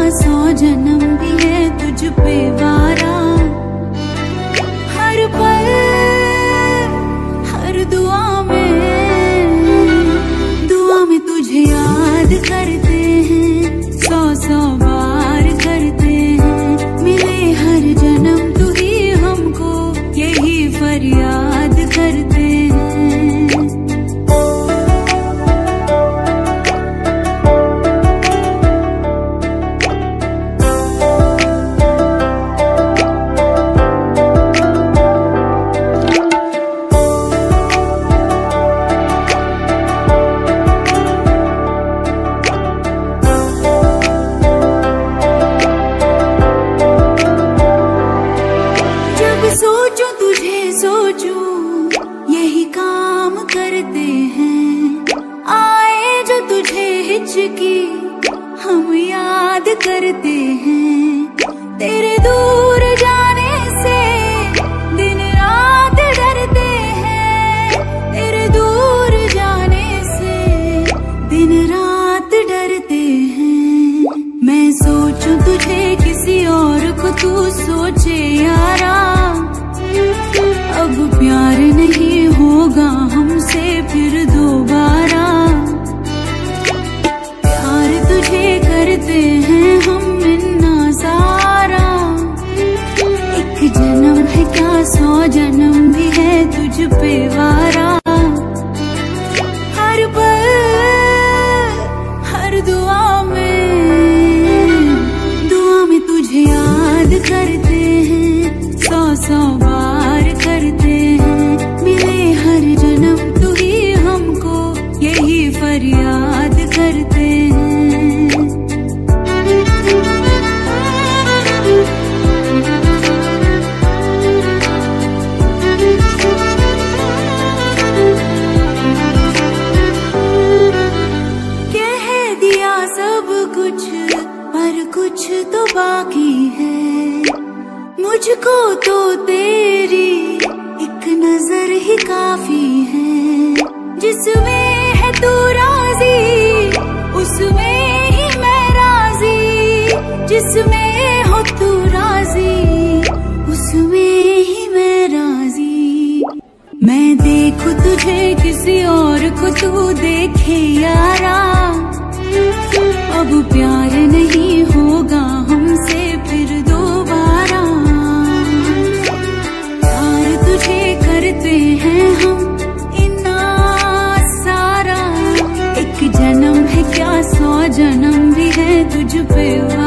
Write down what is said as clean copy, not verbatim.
100 जन्म भी है तुझ पे वारा। हर पल हर दुआ में तुझे याद करते हैं, 100 बार करते हैं। मिले हर जन्म तू ही हमको, यही फरियाद करते हैं। सोचूं तुझे सोचूं यही काम करते हैं। आए जो तुझे हिचकी हम याद करते हैं। तेरे दूर जाने से दिन रात डरते हैं। तेरे दूर जाने से दिन रात डरते हैं। मैं सोचूं तुझे किसी और को तू सोचे यारा। अब प्यार नहीं होगा हमसे फिर दोबारा। प्यार तुझे करते हैं हम इन्ना सारा। एक जन्म है क्या 100 जन्म भी है तुझ पे वारा। हर पल हर दुआ में तुझे याद करते हैं, 100 बार करते हैं। मिले हर जन्म तू ही हमको, यही फरियाद करते हैं। कह दिया सब कुछ पर कुछ तो बाकी है। मुझको तो तेरी एक नजर ही काफी है। जिसमें है तू राजी उसमें ही मैं राजी। जिसमें हो तू राजी उसमें ही मैं राजी। मैं देखूं तुझे किसी और को तू देखे यारा। अब प्यार नहीं होगा हमसे फिर दोबारा। प्यार तुझे करते हैं हम इतना सारा। एक जन्म है क्या 100 जन्म भी है तुझ पे।